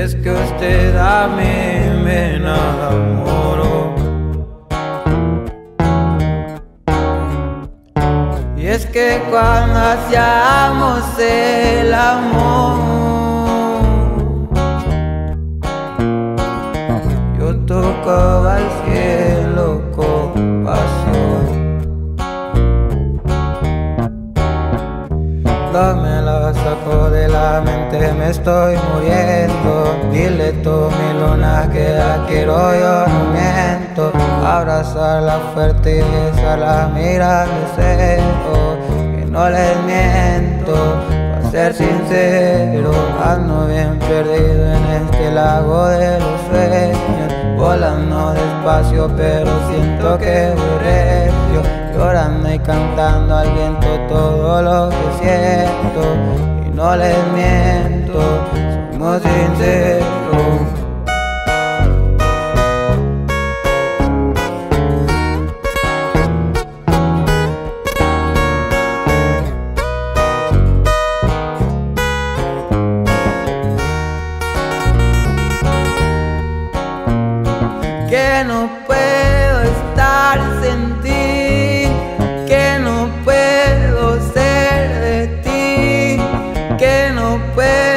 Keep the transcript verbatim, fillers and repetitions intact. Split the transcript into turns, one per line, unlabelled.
es que usted a mí me enamoró. Y es que cuando hacíamos el amor, yo tocaba el cielo con pasión. Me la saco de la mente, me estoy muriendo. Dile tú, mi luna, que la quiero, yo no miento. Abrazarla fuerte y besarla, mirar deseo, que no les miento. Para ser sincero, ando bien perdido en este lago de los sueños, volando despacio pero siento que voy recio, llorando y cantando al viento todo lo que siento. Y no les miento, somos sinceros. Que no puedo estar sin ti, que no puedo ser de ti, que no puedo